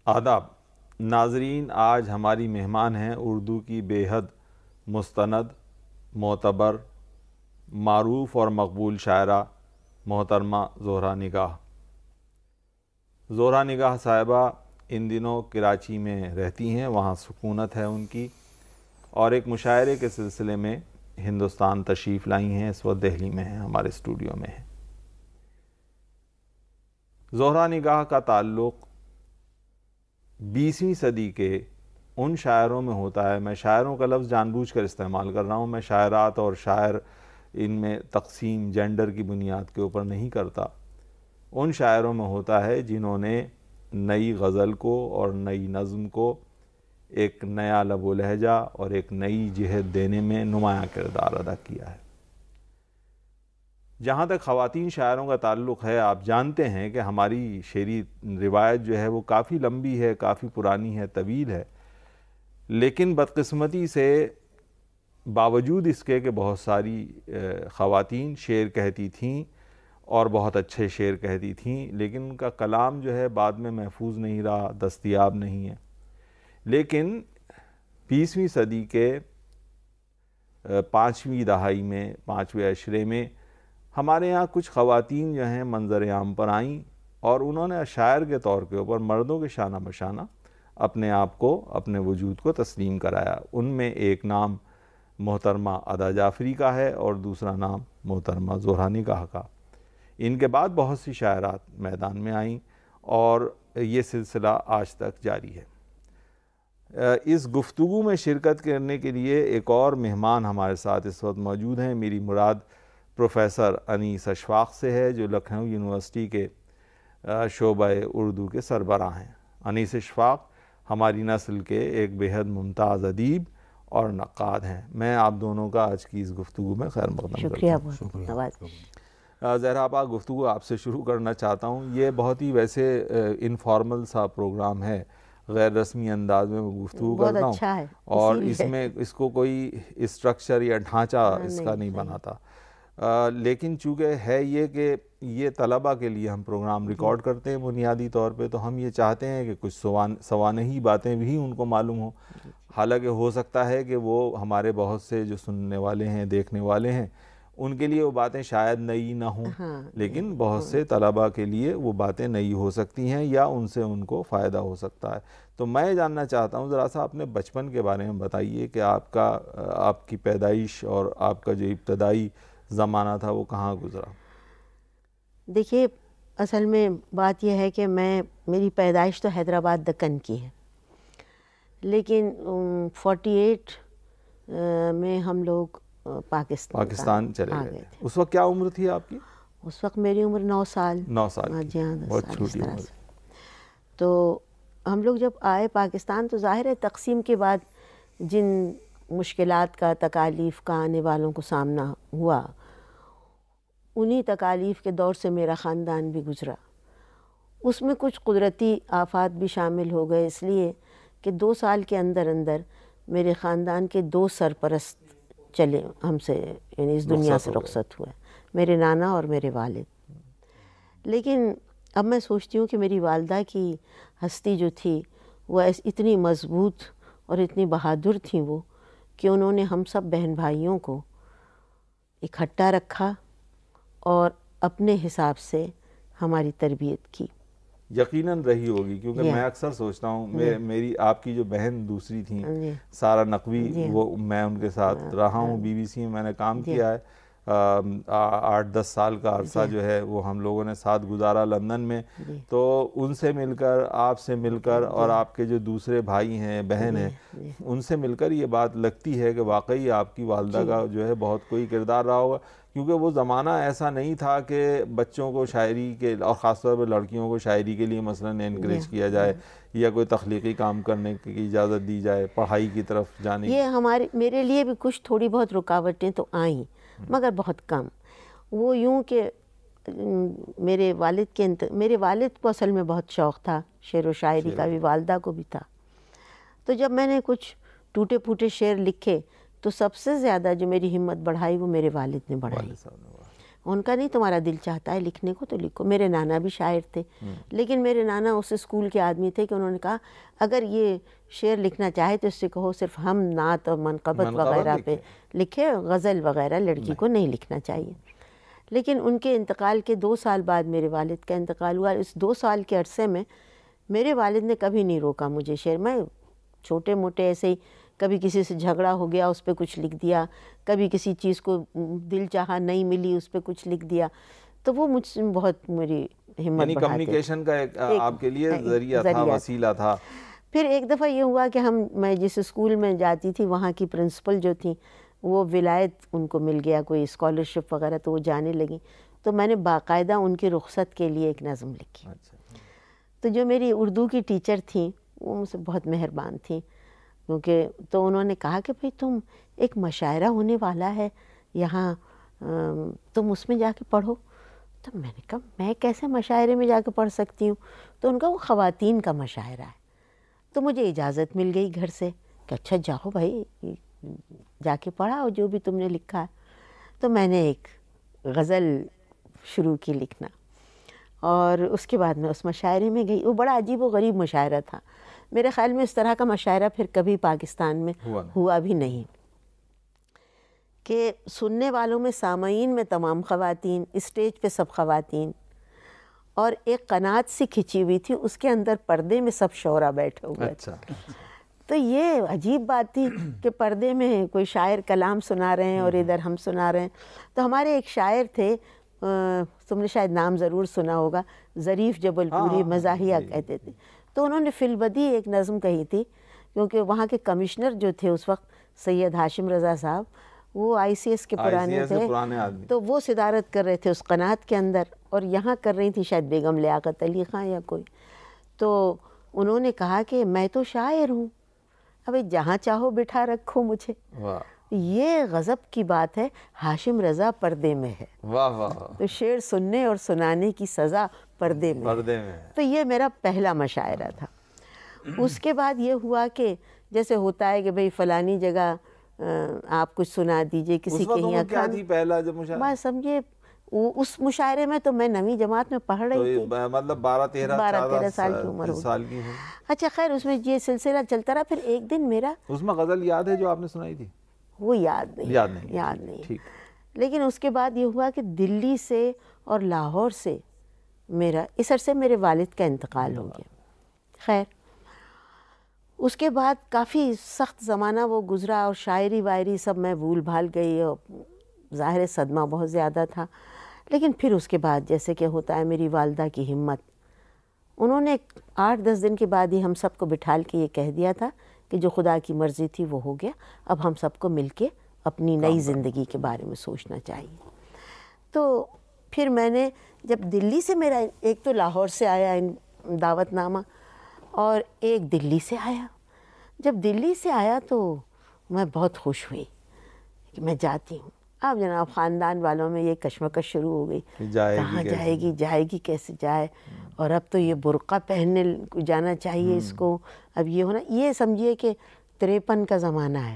آداب ناظرین، آج ہماری مہمان ہیں اردو کی بے حد مستند، معتبر، معروف اور مقبول شاعرہ محترمہ زہرا نگاہ۔ زہرا نگاہ صاحبہ ان دنوں کراچی میں رہتی ہیں، وہاں سکونت ہے ان کی، اور ایک مشاعرے کے سلسلے میں ہندوستان تشریف لائی ہیں، اس وقت دہلی میں ہیں، ہمارے اسٹوڈیو میں ہیں۔ زہرا نگاہ کا تعلق 20ویں صدی کے ان شاعروں میں ہوتا ہے، میں شاعروں کا لفظ جان بوجھ کر استعمال کر رہا ہوں، میں شاعرات اور شاعر ان میں تقسیم جینڈر کی بنیاد کے اوپر نہیں کرتا، ان شاعروں میں ہوتا ہے جنہوں نے نئی غزل کو اور نئی نظم کو ایک نیا لب و لہجہ اور ایک نئی جہت دینے میں نمایاں کردار ادا کیا ہے۔ جہاں تک خواتین شاعروں کا تعلق ہے، آپ جانتے ہیں کہ ہماری شعری روایت جو ہے وہ کافی لمبی ہے، کافی پرانی ہے، طویل ہے، لیکن بدقسمتی سے باوجود اس کے کہ بہت ساری خواتین شعر کہتی تھیں اور بہت اچھے شعر کہتی تھیں، لیکن ان کا کلام جو ہے بعد میں محفوظ نہیں رہا، دستیاب نہیں ہے۔ لیکن 20ویں صدی کے 5ویں دہائی میں، 5ویں عشرے میں ہمارے یہاں کچھ خواتین جو ہیں منظر عام پر آئیں اور انہوں نے شاعر کے طور کے اوپر مردوں کے شانہ بشانہ اپنے آپ کو، اپنے وجود کو تسلیم کرایا۔ ان میں ایک نام محترمہ ادا جعفری کا ہے اور دوسرا نام محترمہ زہرا نگاہ کا۔ ان کے بعد بہت سی شاعرات میدان میں آئیں اور یہ سلسلہ آج تک جاری ہے۔ اس گفتگو میں شرکت کرنے کے لیے ایک اور مہمان ہمارے ساتھ اس وقت موجود ہیں۔ میری مراد پروفیسر انیس اشفاق سے ہے، جو لکھنؤ یونیورسٹی کے شعبہ اردو کے سربراہ ہیں۔ انیس اشفاق ہماری نسل کے ایک بے حد ممتاز ادیب اور نقاد ہیں۔ میں آپ دونوں کا آج کی اس گفتگو میں خیر مقدم کرتا ہوں۔ شکریہ۔ زہرا آپا، گفتگو آپ سے شروع کرنا چاہتا ہوں۔ یہ بہت ہی ویسے انفارمل سا پروگرام ہے، غیر رسمی انداز میں گفتگو کرتا ہوں، اچھا ہے، اور اس میں اس کو کوئی اسٹرکچر یا ڈھانچہ اس کا نہیں بناتا، لیکن چونکہ ہے یہ کہ یہ طلبہ کے لیے ہم پروگرام ریکارڈ کرتے ہیں بنیادی طور پہ، تو ہم یہ چاہتے ہیں کہ کچھ سوانحی باتیں بھی ان کو معلوم ہوں۔ حالانکہ ہو سکتا ہے کہ وہ ہمارے بہت سے جو سننے والے ہیں، دیکھنے والے ہیں، ان کے لیے وہ باتیں شاید نئی نہ ہوں، لیکن بہت سے طلبہ کے لیے وہ باتیں نئی ہو سکتی ہیں یا ان سے ان کو فائدہ ہو سکتا ہے۔ تو میں جاننا چاہتا ہوں، ذرا سا اپنے بچپن کے بارے میں بتائیے کہ آپ کی پیدائش اور آپ کا جو ابتدائی زمانہ تھا وہ کہاں گزرا؟ دیکھیے، اصل میں بات یہ ہے کہ میری پیدائش تو حیدرآباد دکن کی ہے، لیکن 48 میں ہم لوگ پاکستان چلے گئے تھے۔ اس وقت کیا عمر تھی آپ کی؟ اس وقت میری عمر 9 سال۔ 9 سال کی، بہت چھوٹی عمر۔ تو ہم لوگ جب آئے پاکستان تو ظاہر ہے تقسیم کے بعد جن مشکلات کا، تکالیف کا آنے والوں کو سامنا ہوا، انہی تکالیف کے دور سے میرا خاندان بھی گزرا۔ اس میں کچھ قدرتی آفات بھی شامل ہو گئے، اس لیے کہ 2 سال کے اندر اندر میرے خاندان کے 2 سرپرست چلے ہم سے، یعنی اس دنیا سے رخصت ہوئے، میرے نانا اور میرے والد۔ لیکن اب میں سوچتی ہوں کہ میری والدہ کی ہستی جو تھی وہ اتنی مضبوط اور اتنی بہادر تھیں وہ، کہ انہوں نے ہم سب بہن بھائیوں کو اکٹھا رکھا اور اپنے حساب سے ہماری تربیت کی۔ یقیناً رہی ہوگی، کیونکہ میں اکثر سوچتا ہوں، میری آپ کی جو بہن دوسری تھیں سارہ نقوی، وہ میں ان کے ساتھ رہا ہوں، بی بی سی میں میں نے کام کیا ہے، 8-10 سال کا عرصہ جو ہے وہ ہم لوگوں نے ساتھ گزارا لندن میں۔ تو ان سے مل کر، آپ سے مل کر، اور آپ کے جو دوسرے بھائی ہیں، بہن ہیں، ان سے مل کر یہ بات لگتی ہے کہ واقعی آپ کی والدہ کا جو ہے بہت کوئی کردار رہا ہوگا، کیونکہ وہ زمانہ ایسا نہیں تھا کہ بچوں کو شاعری کے، اور خاص طور پر لڑکیوں کو شاعری کے لیے مثلاً انکریج کیا جائے یا کوئی تخلیقی کام کرنے کی اجازت دی جائے، پڑھائی کی طرف جانے کی۔ یہ میرے لیے بھی کچھ تھوڑی بہت رکاوٹیں تو آئیں، مگر بہت کم۔ وہ یوں کہ میرے والد کو اصل میں بہت شوق تھا شعر و شاعری کا، بھی والدہ کو بھی تھا۔ تو جب میں نے کچھ ٹوٹے پھوٹے شعر لکھے تو سب سے زیادہ جو میری ہمت بڑھائی وہ میرے والد نے بڑھائی۔ ان کا نہیں تمہارا دل چاہتا ہے لکھنے کو تو لکھو. میرے نانا بھی شاعر تھے, لیکن میرے نانا اس اسکول کے آدمی تھے کہ انہوں نے کہا اگر یہ شعر لکھنا چاہے تو اس سے کہو صرف ہم نعت اور منقبت وغیرہ پہ لکھے, غزل وغیرہ لڑکی کو نہیں لکھنا چاہیے. لیکن ان کے انتقال کے 2 سال بعد میرے والد کا انتقال ہوا. اس 2 سال کے عرصے میں میرے والد نے کبھی نہیں روکا مجھے شعر. میں چھوٹے موٹے ایسے ہی کبھی کسی سے جھگڑا ہو گیا اس پہ کچھ لکھ دیا, کبھی کسی چیز کو دل چاہا نہیں ملی اس پہ کچھ لکھ دیا, تو وہ مجھ سے بہت میری ہمت بڑھاتے. کمیونیکیشن کا ایک آپ کے لیے ذریعہ تھا, وسیلہ تھا. پھر ایک دفعہ یہ ہوا کہ میں جس اسکول میں جاتی تھی وہاں کی پرنسپل جو تھیں وہ ولایت ان کو مل گیا کوئی اسکالرشپ وغیرہ, تو وہ جانے لگیں. تو میں نے باقاعدہ ان کی رخصت کے لیے ایک نظم لکھی. تو جو میری اردو کی ٹیچر تھیں وہ مجھ سے بہت مہربان تھیں, کیونکہ تو انہوں نے کہا کہ بھئی تم ایک مشاعرہ ہونے والا ہے یہاں, تم اس میں جا کے پڑھو. تو میں نے کہا میں کیسے مشاعرے میں جا کے پڑھ سکتی ہوں؟ تو ان کا وہ خواتین کا مشاعرہ ہے. تو مجھے اجازت مل گئی گھر سے کہ اچھا جاؤ بھائی جا کے پڑھاؤ جو بھی تم نے لکھا ہے. تو میں نے ایک غزل شروع کی لکھنا, اور اس کے بعد میں اس مشاعرے میں گئی. وہ بڑا عجیب و غریب مشاعرہ تھا. میرے خیال میں اس طرح کا مشاعرہ پھر کبھی پاکستان میں ہوا بھی نہیں, کہ سننے والوں میں سامعین میں تمام خواتین, اسٹیج پہ سب خواتین, اور ایک قنات سی کھچی ہوئی تھی اس کے اندر پردے میں سب شعراء بیٹھے ہوئے تھے. تو یہ عجیب بات تھی کہ پردے میں کوئی شاعر کلام سنا رہے ہیں اور ادھر ہم سنا رہے ہیں. تو ہمارے ایک شاعر تھے, تم نے شاید نام ضرور سنا ہوگا, ظریف جبل پوری, مزاحیہ کہتے تھے. تو انہوں نے فی البدی ایک نظم کہی تھی, کیونکہ وہاں کے کمشنر جو تھے اس وقت سید ہاشم رضا صاحب, وہ ICS کے پرانے تھے, تو وہ صدارت کر رہے تھے اس قنات کے اندر, اور یہاں کر رہی تھی شاید بیگم لیاقت علی خان یا کوئی. تو انہوں نے کہا کہ میں تو شاعر ہوں, ابھی جہاں چاہو بٹھا رکھو مجھے. یہ غضب کی بات ہے, ہاشم رضا پردے میں ہے. تو شعر سننے اور سنانے کی سزا پردے میں ہے. تو یہ میرا پہلا مشاعرہ تھا. اس کے بعد یہ ہوا کہ جیسے ہوتا ہے کہ بھئی فلانی جگہ آپ کچھ سنا دیجئے کسی کے یہاں. کیا تھی پہلا جب مشاعرہ؟ بس سمجھے اس مشاعرے میں تو میں 9ویں جماعت میں پڑھ رہی تھی, مطلب 12-13 سال کی عمر کی. اچھا خیر, اس میں یہ سلسلہ چلتا رہا. پھر ایک دن میرا, اس میں غزل یاد ہے جو آپ نے سنائی تھی؟ وہ یاد نہیں. لیکن اس کے بعد یہ ہوا کہ دلی سے اور لاہور سے میرا اس عرصے میرے والد کا انتقال ہو گیا. خیر اس کے بعد کافی سخت زمانہ وہ گزرا, اور شاعری وائری سب میں بھول بھال گئی, اور ظاہر صدمہ بہت زیادہ تھا. لیکن پھر اس کے بعد جیسے کہ ہوتا ہے میری والدہ کی ہمت, انہوں نے 8-10 دن کے بعد ہی ہم سب کو بٹھال کے یہ کہہ دیا تھا کہ جو خدا کی مرضی تھی وہ ہو گیا, اب ہم سب کو مل کے اپنی نئی زندگی کے بارے میں سوچنا چاہیے. تو پھر میں نے جب دلی سے میرا ایک تو لاہور سے آیا دعوت نامہ, اور ایک دلی سے آیا. جب دلی سے آیا تو میں بہت خوش ہوئی کہ میں جاتی ہوں. اب جناب خاندان والوں میں یہ کشمکش شروع ہو گئی, کہاں جائے گی کیسے جائے, اور اب تو یہ برقع پہننے جانا چاہیے اس کو. اب یہ ہونا, یہ سمجھیے کہ 53 کا زمانہ ہے,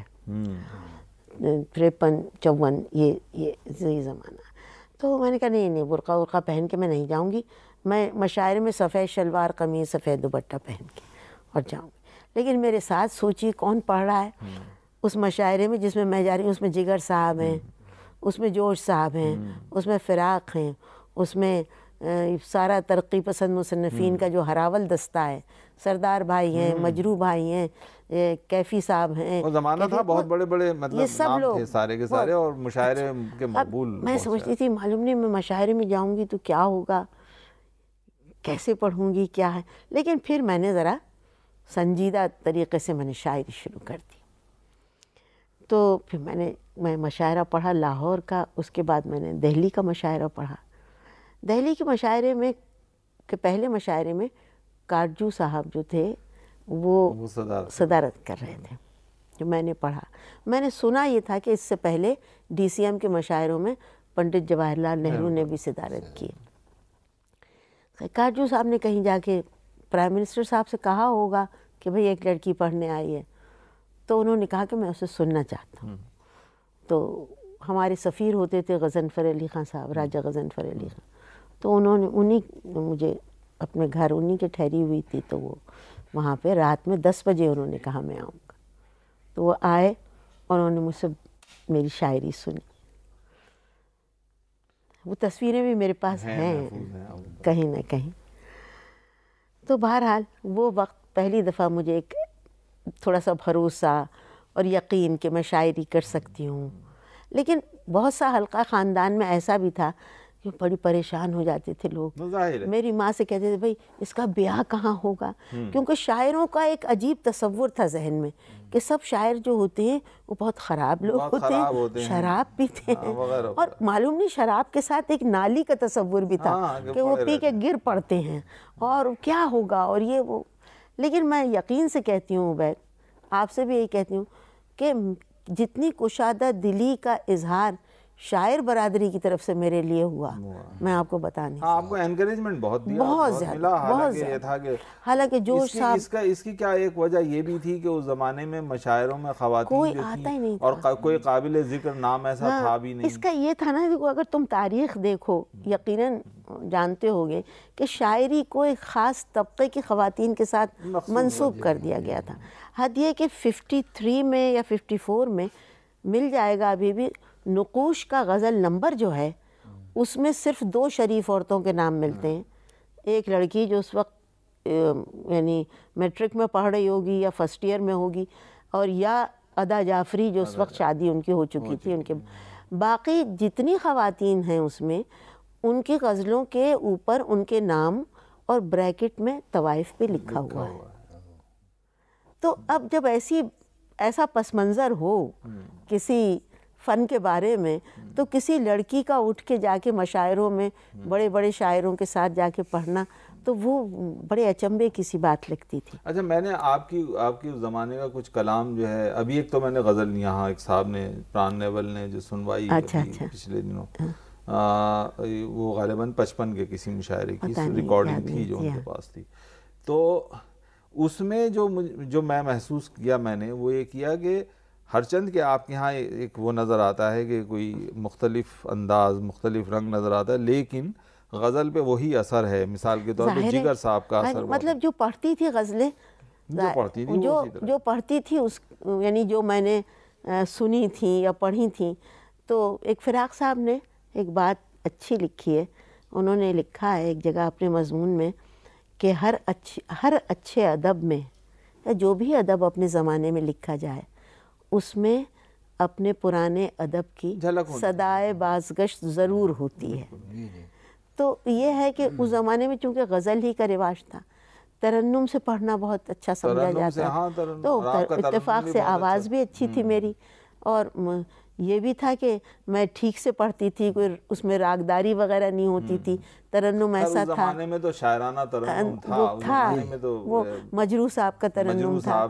53-54 یہ زمانہ. تو میں نے کہا نہیں برقع پہن کے میں نہیں جاؤں گی, میں مشاعرے میں سفید شلوار قمیض سفید دوپٹہ پہن کے اور جاؤں گی. لیکن میرے ساتھ سوچیے کون پڑھ رہا ہے اس مشاعرے میں جس میں میں جا رہی ہوں. اس میں جگر صاحب ہیں, اس میں جوش صاحب ہیں, اس میں فراق ہیں, اس میں سارا ترقی پسند مصنفین کا جو ہراول دستہ ہے, سردار بھائی ہیں, مجروح بھائی ہیں, کیفی صاحب ہیں. وہ زمانہ تھا بہت بڑے مطلب نام تھے سارے کے سارے, اور مشاعرے کے مقبول. میں سمجھتی تھی معلوم نہیں میں مشاعرے میں جاؤں گی تو کیا ہوگا, کیسے پڑھوں گی, کیا ہے. لیکن پھر میں نے ذرا سنجیدہ طریقے سے میں نے شاعری شروع کر دی. تو پھر میں مشاعرہ پڑھا لاہور کا, اس کے بعد میں نے دہلی کا مشاعرہ پڑھا. دہلی کے مشاعرے میں کہ پہلے مشاعرے میں کارجو صاحب جو تھے وہ صدارت کر رہے تھے, جو میں نے پڑھا. میں نے سنا یہ تھا کہ اس سے پہلے DCM کے مشاعروں میں پنڈت جواہر لال نہرو نے بھی صدارت کی. کارجو صاحب نے کہیں جا کے پرائم منسٹر صاحب سے کہا ہوگا کہ بھئی ایک لڑکی پڑھنے آئی ہے, تو انہوں نے کہا کہ میں اسے سننا چاہتا ہوں. تو ہمارے سفیر ہوتے تھے غضنفر علی خان صاحب، راجہ غضنفر علی خان، تو انہوں نے انہی مجھے اپنے گھر انہی کے ٹھہری ہوئی تھی، تو وہ وہاں پہ رات میں 10 بجے انہوں نے کہا میں آؤں گا، تو وہ آئے اور انہوں نے مجھ سے میری شاعری سنی. وہ تصویریں بھی میرے پاس ہیں کہیں نہ کہیں. تو بہرحال وہ وقت پہلی دفعہ مجھے ایک تھوڑا سا بھروسہ اور یقین کہ میں شاعری کر سکتی ہوں. لیکن بہت سا حلقہ خاندان میں ایسا بھی تھا کہ بڑی پریشان ہو جاتے تھے لوگ. میری ماں سے کہتے تھے بھائی اس کا بیاہ کہاں ہوگا، کیونکہ شاعروں کا ایک عجیب تصور تھا ذہن میں کہ سب شاعر جو ہوتے ہیں وہ بہت خراب لوگ ہوتے ہیں، شراب پیتے ہیں، اور معلوم نہیں شراب کے ساتھ ایک نالی کا تصور بھی تھا کہ وہ پی کے گر پڑتے ہیں اور کیا ہوگا اور یہ وہ. لیکن میں یقین سے کہتی ہوں عبید، آپ سے بھی یہی کہتی ہوں کہ جتنی کشادہ دلی کا اظہار شاعر برادری کی طرف سے میرے لیے ہوا میں آپ کو بتا نہیں. آپ کو انکریجمنٹ بہت دیا، بہت زیادہ، بہت زیادہ. حالانکہ جوش صاحب اس کی کیا ایک وجہ یہ بھی تھی کہ اس زمانے میں مشاعروں میں خواتین جو تھیں اور کوئی قابل ذکر نام ایسا تھا بھی نہیں. اس کا یہ تھا نا، دیکھو اگر تم تاریخ دیکھو یقیناً جانتے ہوگے کہ شاعری کو ایک خاص طبقے کی خواتین کے ساتھ منسوب کر دیا گیا تھا. حد یہ کہ 53 میں یا 54 میں مل جائے گا ابھی بھی نقوش کا غزل نمبر جو ہے اس میں صرف 2 شریف عورتوں کے نام ملتے ہیں. ایک لڑکی جو اس وقت یعنی میٹرک میں پڑھ رہی ہوگی یا فرسٹ ایئر میں ہوگی، اور یا ادا جعفری جو اس وقت شادی ان کی ہو چکی تھی. ان کے باقی جتنی خواتین ہیں اس میں ان کی غزلوں کے اوپر ان کے نام اور بریکٹ میں طوائف پہ لکھا ہوا ہے. تو اب جب ایسا پس منظر ہو کسی فن کے بارے میں، تو کسی لڑکی کا اٹھ کے جا کے مشاعروں میں بڑے بڑے شاعروں کے ساتھ جا کے پڑھنا تو وہ بڑے اچنبے کی سی بات لگتی تھی. اچھا، میں نے آپ کی اس زمانے کا کچھ کلام جو ہے ابھی ایک تو میں نے غزل یہاں ایک صاحب نے پران نیول نے جو سنوائی پچھلے دنوں، وہ غالباً 55 کے کسی مشاعرے کی ریکارڈنگ تھی جو ان کے پاس تھی. تو اس میں جو میں محسوس کیا میں نے وہ یہ کیا کہ ہر چند کے آپ کے ہاں ایک وہ نظر آتا ہے کہ کوئی مختلف انداز مختلف رنگ نظر آتا ہے، لیکن غزل پہ وہی اثر ہے. مثال کے طور پہ جگر صاحب کا اثر، مطلب جو پڑھتی تھی غزلیں جو پڑھتی تھی اس یعنی جو میں نے سنی تھیں یا پڑھی تھیں، تو ایک فراق صاحب نے ایک بات اچھی لکھی ہے. انہوں نے لکھا ہے ایک جگہ اپنے مضمون میں کہ ہر اچھے ادب میں یا جو بھی ادب اپنے زمانے میں لکھا جائے اس میں اپنے پرانے ادب کی صدائے بازگشت ضرور ہوتی ہے. تو یہ ہے کہ اس زمانے میں چونکہ غزل ہی کا رواج تھا، ترنم سے پڑھنا بہت اچھا سمجھا جاتا، تو اتفاق سے آواز بھی اچھی تھی میری، اور یہ بھی تھا کہ میں ٹھیک سے پڑھتی تھی، کوئی اس میں راگداری وغیرہ نہیں ہوتی تھی. ترنم ایسا تھا، اس زمانے میں تو شاعرانہ ترنم تھا، وہ مجروح صاحب کا ترنم تھا.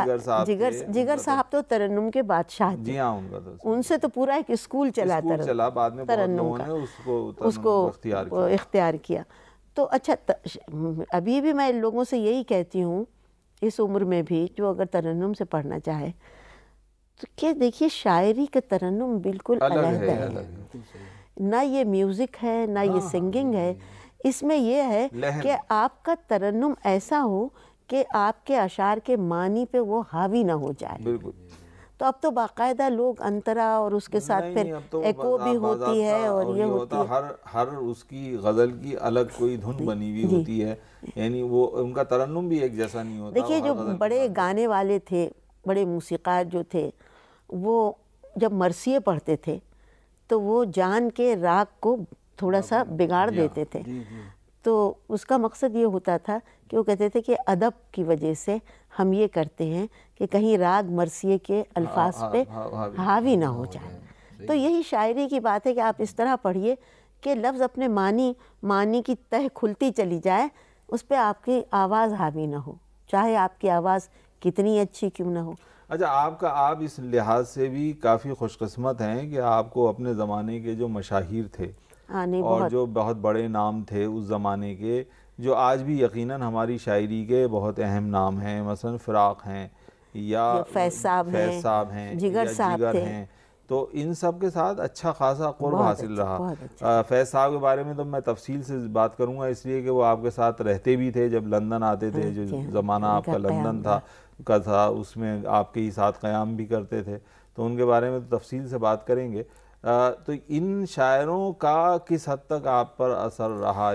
جگر صاحب تو ترنم کے بادشاہ تھے، ان سے تو پورا ایک اسکول چلا ترنم کا، اس کو اختیار کیا. تو اچھا ابھی بھی میں لوگوں سے یہی کہتی ہوں اس عمر میں بھی جو اگر ترنم سے پڑھنا چاہے تو کہ دیکھیے شاعری کا ترنم بالکل علیحدہ ہے. نہ یہ میوزک ہے نہ یہ سنگنگ ہے، اس میں یہ ہے کہ آپ کا ترنم ایسا ہو کہ آپ کے اشعار کے معنی پہ وہ حاوی نہ ہو جائے. تو اب تو باقاعدہ لوگ انترا اور اس کے ساتھ پھر ایکو بھی ہوتی ہے اور یہ ہوتی ہے، ہر اس کی غزل کی الگ کوئی دھن بنی ہوئی ہوتی ہے، یعنی وہ ان کا ترنم بھی ایک جیسا نہیں ہوتا. دیکھیے جو بڑے گانے والے تھے، بڑے موسیقار جو تھے، وہ جب مرثیے پڑھتے تھے تو وہ جان کے راگ کو تھوڑا سا بگاڑ دیتے تھے. تو اس کا مقصد یہ ہوتا تھا کہ وہ کہتے تھے کہ ادب کی وجہ سے ہم یہ کرتے ہیں کہ کہیں راگ مرثیے کے الفاظ پہ حاوی نہ ہو جائے. تو یہی شاعری کی بات ہے کہ آپ اس طرح پڑھیے کہ لفظ اپنے معنی کی تہ کھلتی چلی جائے، اس پہ آپ کی آواز حاوی نہ ہو، چاہے آپ کی آواز کتنی اچھی کیوں نہ ہو. اچھا، آپ اس لحاظ سے بھی کافی خوش قسمت ہیں کہ آپ کو اپنے زمانے کے جو مشاہیر تھے اور جو بہت بڑے نام تھے اس زمانے کے، جو آج بھی یقیناً ہماری شاعری کے بہت اہم نام ہیں، مثلا فراق ہیں یا فیض صاحب ہیں، ہیں، جگر صاحب ہیں، تو ان سب کے ساتھ اچھا خاصا قرب حاصل رہا. فیض صاحب کے بارے میں تو میں تفصیل سے بات کروں گا، اس لیے کہ وہ آپ کے ساتھ رہتے بھی تھے جب لندن آتے تھے، جو زمانہ آپ کا لندن تھا اس میں آپ کے ہی ساتھ قیام بھی کرتے تھے، تو ان کے بارے میں تو تفصیل سے بات کریں گے. تو ان شاعروں کا کس حد تک آپ پر اثر رہا،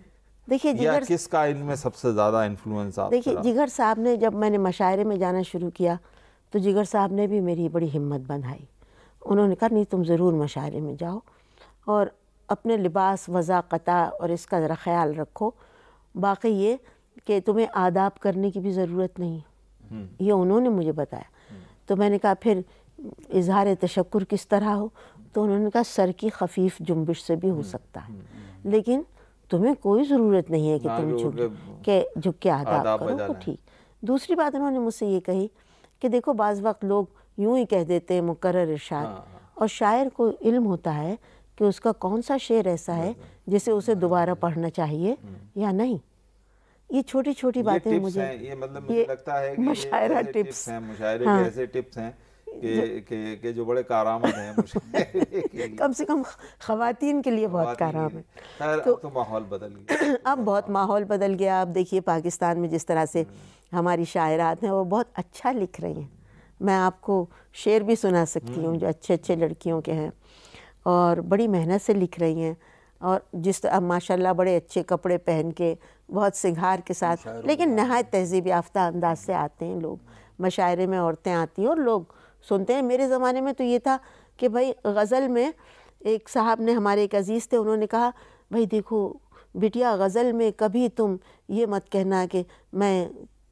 یا کس کا ان میں سب سے زیادہ انفلوئنس آپ؟ دیکھیے جگر صاحب نے، جب میں نے مشاعرے میں جانا شروع کیا تو جگر صاحب نے بھی میری بڑی ہمت بندھائی. انہوں نے کہا نہیں تم ضرور مشاعرے میں جاؤ اور اپنے لباس وضاقتہ اور اس کا ذرا خیال رکھو. باقی یہ کہ تمہیں آداب کرنے کی بھی ضرورت نہیں، یہ انہوں نے مجھے بتایا. تو میں نے کہا پھر اظہار تشکر کس طرح ہو؟ تو انہوں نے کہا سر کی خفیف جنبش سے بھی ہو سکتا ہے، لیکن تمہیں کوئی ضرورت نہیں ہے کہ تم جھک کے آداب کرو. تو ٹھیک. دوسری بات انہوں نے مجھ سے یہ کہی کہ دیکھو بعض وقت لوگ یوں ہی کہہ دیتے ہیں مکرر ارشاد، اور شاعر کو علم ہوتا ہے کہ اس کا کون سا شعر ایسا ہے جسے اسے دوبارہ پڑھنا چاہیے یا نہیں. یہ چھوٹی چھوٹی باتیں مجھے، یہ مطلب مجھے لگتا ہے کہ مشاعرہ ٹپس ہیں، مشاعرے کے ایسے ٹپس ہیں کہ جو بڑے کارآمد ہیں مشاعرے کے، کم سے کم خواتین کے لیے بہت کارآمد. خیر اب تو ماحول بدل گیا، اب بہت ماحول بدل گیا. اب دیکھیے پاکستان میں جس طرح سے ہماری شاعرات ہیں وہ بہت اچھا لکھ رہی ہیں. میں آپ کو شعر بھی سنا سکتی ہوں جو اچھے اچھے لڑکیوں کے ہیں اور بڑی محنت سے لکھ رہی ہیں، اور جس طرح ماشاء اللہ بڑے اچھے کپڑے پہن کے بہت سنگھار کے ساتھ، لیکن نہایت تہذیب یافتہ انداز سے آتے ہیں لوگ. مشاعرے میں عورتیں آتی ہیں اور لوگ سنتے ہیں. میرے زمانے میں تو یہ تھا کہ بھائی غزل میں ایک صاحب نے، ہمارے ایک عزیز تھے، انہوں نے کہا بھائی دیکھو بٹیا غزل میں کبھی تم یہ مت کہنا کہ میں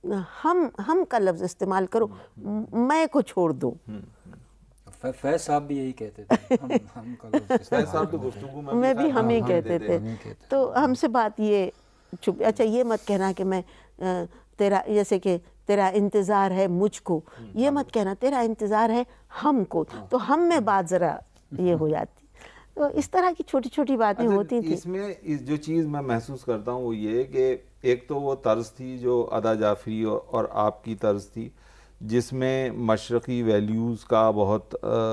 ہم کا لفظ استعمال کرو، میں کو چھوڑ دو. فیض صاحب بھی یہی کہتے تھے، ہم کا لفظ، فیض صاحب تو گفتگو میں بھی ہم ہی کہتے تھے. تو ہم سے بات یہ اچھا یہ مت کہنا کہ میں تیرا، جیسے کہ تیرا انتظار ہے مجھ کو، یہ مت کہنا تیرا انتظار ہے ہم کو. تو ہم میں بات ذرا یہ ہو جاتی. تو اس طرح کی چھوٹی چھوٹی باتیں ہوتی تھیں. اس میں جو چیز میں محسوس کرتا ہوں وہ یہ کہ ایک تو وہ طرز تھی جو ادا جعفری اور آپ کی طرز تھی، جس میں مشرقی ویلیوز کا بہت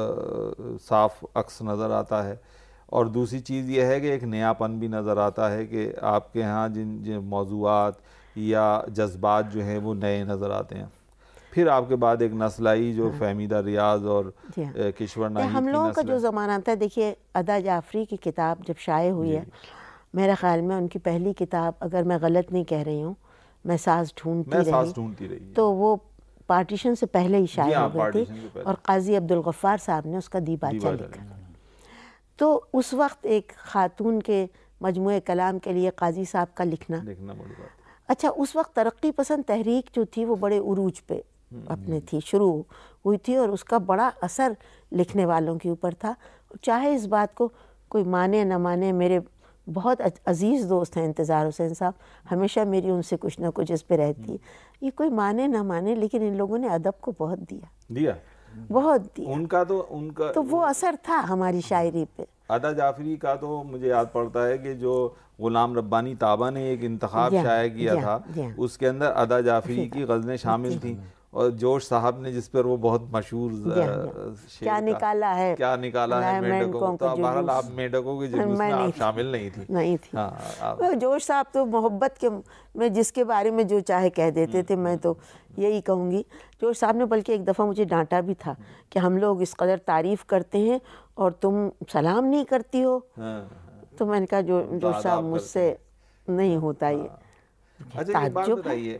صاف عکس نظر آتا ہے، اور دوسری چیز یہ ہے کہ ایک نیا پن بھی نظر آتا ہے کہ آپ کے ہاں جن موضوعات یا جذبات جو ہیں وہ نئے نظر آتے ہیں. پھر آپ کے بعد ایک نسل آئی جو فہمیدہ ریاض اور کشور ناہید کی ہم لوگوں کا نسل جو زمانہ تھا. دیکھیے ادا جعفری کی کتاب جب شائع ہوئی ہے، میرے خیال میں ان کی پہلی کتاب، اگر میں غلط نہیں کہہ رہی ہوں، میں ساز ڈھونڈتی رہی، تو وہ پارٹیشن سے پہلے ہی شائع ہو گئی تھی، اور قاضی عبدالغفار صاحب نے اس کا دیباچہ لکھا. تو اس وقت ایک خاتون کے مجموعہ کلام کے لیے قاضی صاحب کا لکھنا بڑی بات. اچھا، اس وقت ترقی پسند تحریک جو تھی وہ بڑے عروج پہ اپنے تھی، شروع ہوئی تھی، اور اس کا بڑا اثر لکھنے والوں کے اوپر تھا. چاہے اس بات کو کوئی مانے نہ مانے، میرے بہت عزیز دوست ہیں انتظار حسین صاحب، ہمیشہ میری ان سے کچھ نہ کچھ اس پہ رہتی ہے. یہ کوئی مانے نہ مانے، لیکن ان لوگوں نے ادب کو بہت دیا، بہت دیا. ان کا تو وہ اثر تھا ہماری شاعری پہ. ادا جعفری کا تو مجھے یاد پڑتا ہے کہ جو غلام ربانی طابہ نے ایک انتخاب شائع کیا تھا، اس کے اندر ادا جعفری کی غزلیں شامل تھیں، اور جوش صاحب نے جس پر وہ بہت مشہور کیا نکالا ہے میڈکوں، تو بہرحال آپ میڈکوں کے جلوس میں آپ شامل نہیں تھی. جوش صاحب تو محبت کے میں جس کے بارے میں جو چاہے کہہ دیتے تھے. میں تو یہی کہوں گی، جوش صاحب نے بلکہ ایک دفعہ مجھے ڈانٹا بھی تھا کہ ہم لوگ اس قدر تعریف کرتے ہیں اور تم سلام نہیں کرتی ہو. تو میں نے کہا جوش صاحب مجھ سے نہیں ہوتا یہ. اچھا ایک بات بتائیے،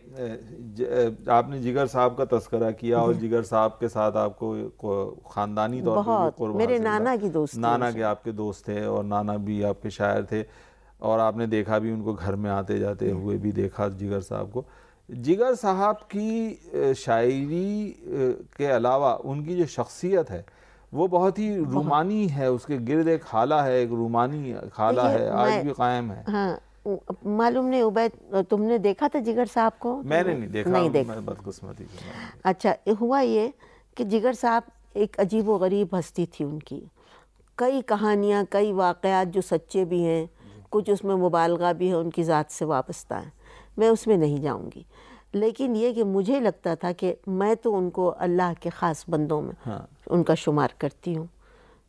آپ نے جگر صاحب کا تذکرہ کیا، اور جگر صاحب کے ساتھ آپ کو خاندانی طور پر قرب، میرے نانا کی دوست، نانا کے آپ کے دوست تھے، اور نانا بھی آپ کے شاعر تھے، اور آپ نے دیکھا بھی ان کو گھر میں آتے جاتے ہوئے بھی دیکھا جگر صاحب کو. جگر صاحب کی شاعری کے علاوہ ان کی جو شخصیت ہے وہ بہت ہی رومانی ہے، اس کے گرد ایک خالہ ہے، ایک رومانی خالہ ہے، آج بھی قائم ہے. ہاں معلوم نہیں عبید، تم نے دیکھا تھا جگر صاحب کو؟ میں نے نہیں دیکھا، میں بدقسمتی. اچھا ہوا یہ کہ جگر صاحب ایک عجیب و غریب ہستی تھی. ان کی کئی کہانیاں، کئی واقعات جو سچے بھی ہیں، کچھ اس میں مبالغہ بھی ہے، ان کی ذات سے وابستہ ہیں. میں اس میں نہیں جاؤں گی، لیکن یہ کہ مجھے لگتا تھا کہ میں تو ان کو اللہ کے خاص بندوں میں ان کا شمار کرتی ہوں.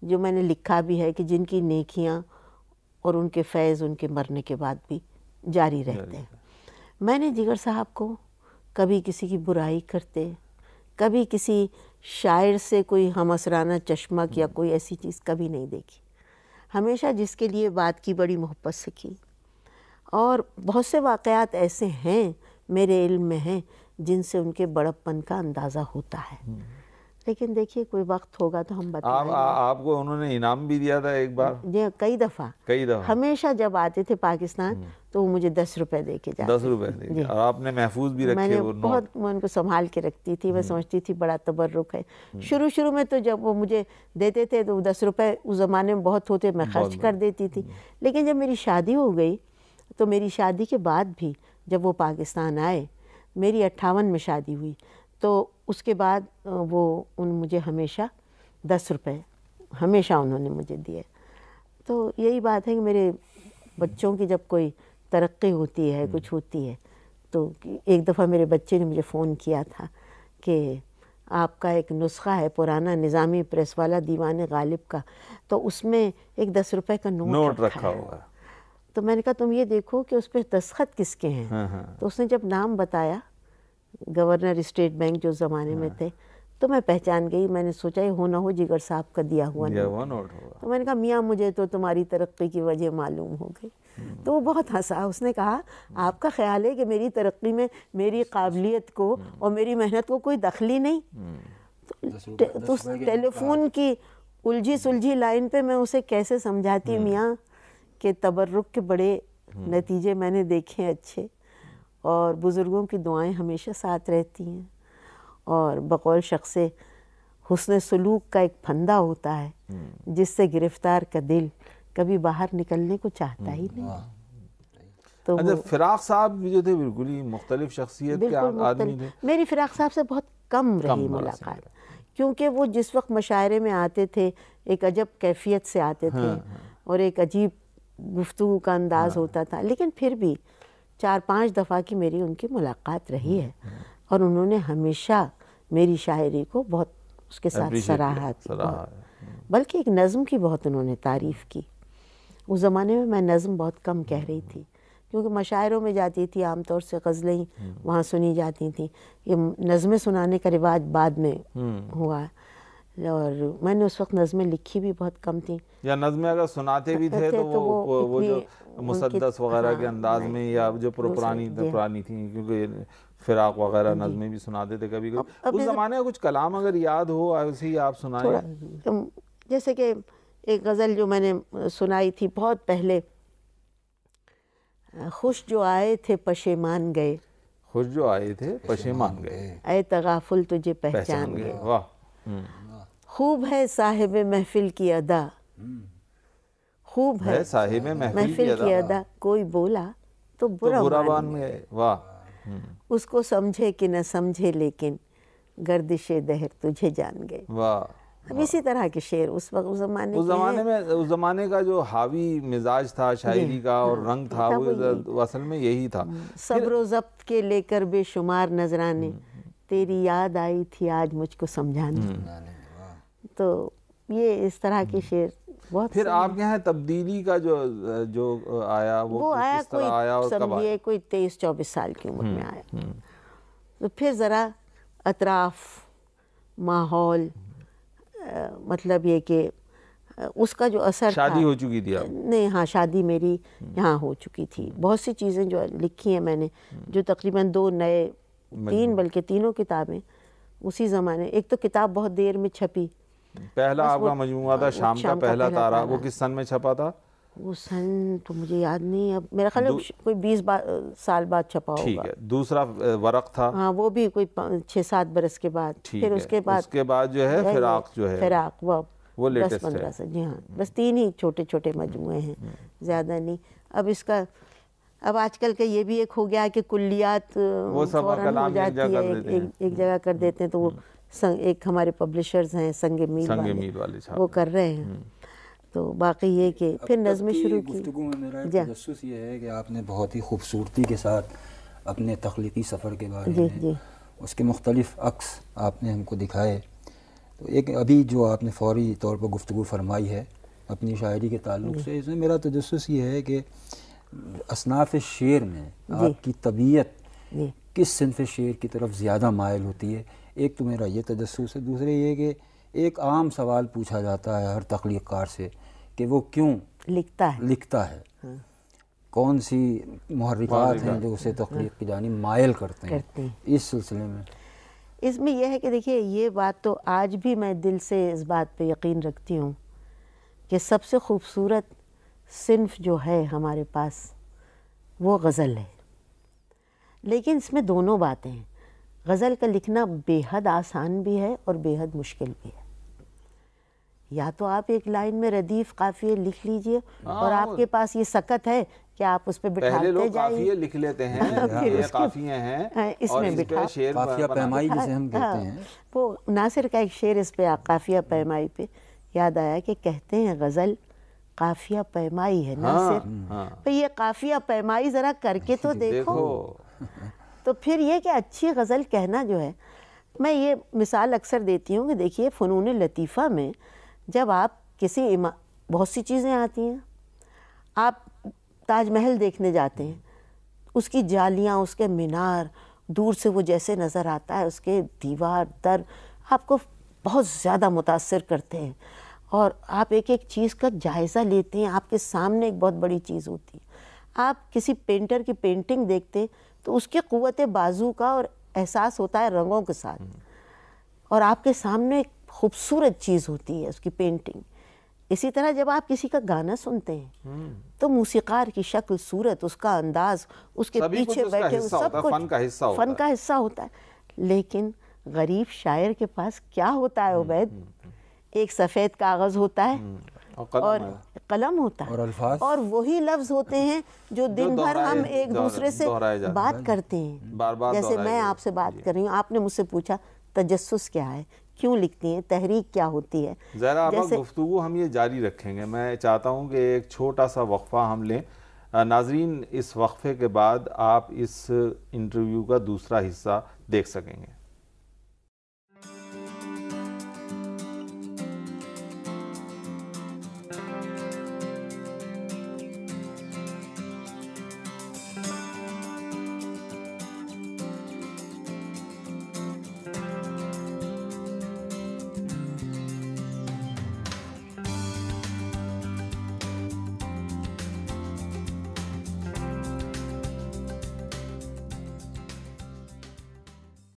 جو میں نے لکھا بھی ہے کہ جن کی نیکیاں اور ان کے فیض ان کے مرنے کے بعد بھی جاری رہتے ہیں. میں نے جگر صاحب کو کبھی کسی کی برائی کرتے، کبھی کسی شاعر سے کوئی ہمسرانہ چشمک یا کوئی ایسی چیز کبھی نہیں دیکھی. ہمیشہ جس کے لیے بات کی بڑی محبت سے کی. اور بہت سے واقعات ایسے ہیں میرے علم میں ہیں جن سے ان کے بڑپن کا اندازہ ہوتا ہے. لیکن دیکھیے کوئی وقت ہوگا تو ہم بتائیں گے. آپ کو انہوں نے انعام بھی دیا تھا ایک بار؟ جی کئی دفعہ. ہمیشہ جب آتے تھے پاکستان تو وہ مجھے 10 روپے دے کے جاتے. 10 روپے اور آپ نے محفوظ بھی رکھے؟ میں نے بہت میں ان کو سنبھال کے رکھتی تھی. میں سمجھتی تھی بڑا تبرک ہے. شروع میں تو جب وہ مجھے دیتے تھے تو 10 روپے اس زمانے میں بہت ہوتے، میں خرچ کر دیتی تھی. لیکن جب میری شادی ہو گئی تو میری شادی کے بعد بھی جب وہ پاکستان آئے، میری 58 میں شادی ہوئی، تو اس کے بعد وہ مجھے ہمیشہ 10 روپے ہمیشہ انہوں نے مجھے دیے. تو یہی بات ہے کہ میرے بچوں کی جب کوئی ترقی ہوتی ہے، کچھ ہوتی ہے، تو ایک دفعہ میرے بچے نے مجھے فون کیا تھا کہ آپ کا ایک نسخہ ہے پرانا نظامی پریس والا دیوان غالب کا، تو اس میں ایک 10 روپے کا نوٹ رکھا ہوگا. تو میں نے کہا تم یہ دیکھو کہ اس پہ دستخط کس کے ہیں. تو اس نے جب نام بتایا، گورنر اسٹیٹ بینک جو زمانے میں تھے، تو میں پہچان گئی. میں نے سوچا یہ ہو نہ ہو جگر صاحب کا دیا ہوا نوٹ. تو میں نے کہا میاں مجھے تو تمہاری ترقی کی وجہ معلوم ہو گئی. تو وہ بہت ہنسا. اس نے کہا آپ کا خیال ہے کہ میری ترقی میں میری قابلیت کو اور میری محنت کو کوئی دخل ہی نہیں؟ تو اس ٹیلی فون کی الجھی سلجھی لائن پہ میں اسے کیسے سمجھاتی میاں کہ تبرک کے بڑے نتیجے میں نے دیکھے اچھے، اور بزرگوں کی دعائیں ہمیشہ ساتھ رہتی ہیں. اور بقول شخص حسن سلوک کا ایک پھندہ ہوتا ہے جس سے گرفتار کا دل کبھی باہر نکلنے کو چاہتا ہی نہیں. تو فراق صاحب جو تھے بالکل ہی مختلف شخصیت کے آدمی تھے. میری فراق صاحب سے بہت کم رہی ملاقات، کیونکہ وہ جس وقت مشاعرے میں آتے تھے ایک عجب کیفیت سے آتے تھے اور ایک عجیب گفتگو کا انداز ہوتا تھا. لیکن پھر بھی 4-5 دفعہ کی میری ان کی ملاقات رہی ہے، اور انہوں نے ہمیشہ میری شاعری کو بہت اس کے ساتھ سراہا. بلکہ ایک نظم کی بہت انہوں نے تعریف کی. اس زمانے میں نظم بہت کم کہہ رہی تھی، کیونکہ مشاعروں میں جاتی تھی عام طور سے غزلیں وہاں سنی جاتی تھیں. یہ نظمیں سنانے کا رواج بعد میں ہوا، اور میں نے اس وقت نظمیں لکھی بھی بہت کم تھیں. یا نظمیں اگر سناتے بھی تھے تو وہ جو مسدس وغیرہ کے انداز میں، یا جو پرانی تھیں، کیونکہ فراق وغیرہ نظمیں بھی سناتے تھے کبھی کبھی. اس زمانے کا کچھ کلام اگر یاد ہو ایسے ہی آپ سنائیں. جیسے کہ ایک غزل جو میں نے سنائی تھی بہت پہلے، خوش جو آئے تھے پشیمان گئے، خوش جو آئے تھے پشیمان گئے، اے تغافل تجھے پہچان گئے. خوب ہے صاحب محفل کی ادا، خوب ہے صاحب محفل کی ادا، کوئی بولا تو برا مان گئے. واہ. اس کو سمجھے کہ نہ سمجھے لیکن گردش دہر تجھے جان گئے. واہ. اب اسی طرح کے شعر اس وقت اس زمانے کا جو حاوی مزاج تھا شاعری کا اور رنگ تھا، وہ اصل میں یہی تھا. صبر و ضبط کے لے کر بے شمار نذرانے، تیری یاد آئی تھی آج مجھ کو سمجھانے. تو یہ اس طرح کے شعر بہت. پھر آپ کے یہاں تبدیلی کا جو آیا وہ کس طرح آیا اور کب آیا؟ کوئی 23-24 سال کی عمر میں آیا. تو پھر ذرا اطراف، ماحول، مطلب یہ کہ اس کا جو اثر تھا. شادی ہو چکی تھی آپ؟ نہیں، ہاں شادی میری یہاں ہو چکی تھی. بہت سی چیزیں جو لکھی ہیں میں نے، جو تقریباً 2 نئے 3 بلکہ تینوں کتابیں اسی زمانے. ایک تو کتاب بہت دیر میں چھپی. پہلا آپ کا مجموعہ تھا شام کا پہلا تارا، وہ کس سن میں چھپا تھا؟ وہ سن تو مجھے یاد نہیں، اب میرا خیال ہے کوئی 20 سال بعد چھپا ہوگا. ٹھیک ہے. دوسرا ورق تھا، ہاں وہ بھی کوئی 6-7 برس کے بعد. پھر اس کے بعد جو ہے فراق وہ 10-15 سے. جی ہاں، بس 3 ہی چھوٹے چھوٹے مجموعے ہیں، زیادہ نہیں. اب اس کا آج کل کا یہ بھی ایک ہو گیا کہ کلیات فوراً ہو جاتی ہے، ایک جگہ کر دیتے ہیں. تو وہ ایک ہمارے پبلشرز ہیں سنگ میل والے، وہ کر رہے ہیں. تو باقی یہ کہ پھر نظمیں شروع کی. گفتگو میں میرا تجسس یہ ہے کہ آپ نے بہت ہی خوبصورتی کے ساتھ اپنے تخلیقی سفر کے بارے میں اس کے مختلف عکس آپ نے ہم کو دکھائے. تو ایک ابھی جو آپ نے فوری طور پر گفتگو فرمائی ہے اپنی شاعری کے تعلق سے، اس میں میرا تجسس یہ ہے کہ اصناف شعر میں آپ کی طبیعت کس صنف شعر کی طرف زیادہ مائل ہوتی ہے؟ ایک تو میرا یہ تجسس ہے، دوسرے یہ کہ ایک عام سوال پوچھا جاتا ہے ہر تخلیق کار سے کہ وہ کیوں لکھتا ہے، کون سی محرکات ہیں جو اسے تخلیق کی جانب مائل کرتے ہیں؟ اس سلسلے میں اس میں یہ ہے کہ دیکھیے، یہ بات تو آج بھی میں دل سے اس بات پہ یقین رکھتی ہوں کہ سب سے خوبصورت صنف جو ہے ہمارے پاس وہ غزل ہے، لیکن اس میں دونوں باتیں ہیں۔ غزل کا لکھنا بے حد آسان بھی ہے اور بے حد مشکل بھی ہے۔ یا تو آپ ایک لائن میں ردیف قافیے لکھ لیجئے اور آپ کے پاس یہ سکت ہے کہ آپ اس پہ بٹھاتے جائیں، پہلے لوگ قافیے لکھ لیتے ہیں، یہ قافیے ہیں اس اور میں اس پہ شعر قافیہ پیمائی جسے ہم کہتے ہیں۔ وہ ناصر کا ایک شعر اس پہ قافیہ پیمائی پہ یاد آیا کہ کہتے ہیں غزل قافیہ پیمائی ہے ناصر، تو یہ قافیہ پیمائی ذرا کر کے تو دیکھو۔ تو پھر یہ کہ اچھی غزل کہنا جو ہے، میں یہ مثال اکثر دیتی ہوں کہ دیکھیے فنون لطیفہ میں جب آپ کسی بہت سی چیزیں آتی ہیں، آپ تاج محل دیکھنے جاتے ہیں، اس کی جالیاں، اس کے مینار دور سے وہ جیسے نظر آتا ہے، اس کے دیوار در آپ کو بہت زیادہ متاثر کرتے ہیں، اور آپ ایک ایک چیز کا جائزہ لیتے ہیں، آپ کے سامنے ایک بہت بڑی چیز ہوتی ہے۔ آپ کسی پینٹر کی پینٹنگ دیکھتے ہیں تو اس کی قوت بازو کا اور احساس ہوتا ہے رنگوں کے ساتھ، اور آپ کے سامنے ایک خوبصورت چیز ہوتی ہے اس کی پینٹنگ۔ اسی طرح جب آپ کسی کا گانا سنتے ہیں تو موسیقار کی شکل، صورت، اس کا انداز، اس کے پیچھے بیٹھے سب کچھ فن کا حصہ ہوتا ہے۔ لیکن غریب شاعر کے پاس کیا ہوتا ہے عبید؟ ایک سفید کاغذ ہوتا ہے اور قلم ہوتا ہے، اور وہی لفظ ہوتے ہیں جو دن بھر ہم ایک دوسرے سے بات کرتے ہیں۔ جیسے میں آپ سے بات کر رہی ہوں، آپ نے مجھ سے پوچھا تجسس کیا ہے، کیوں لکھتی ہیں، تحریک کیا ہوتی ہے۔ زہرا گفتگو ہم یہ جاری رکھیں گے، میں چاہتا ہوں کہ ایک چھوٹا سا وقفہ ہم لیں۔ ناظرین اس وقفے کے بعد آپ اس انٹرویو کا دوسرا حصہ دیکھ سکیں گے۔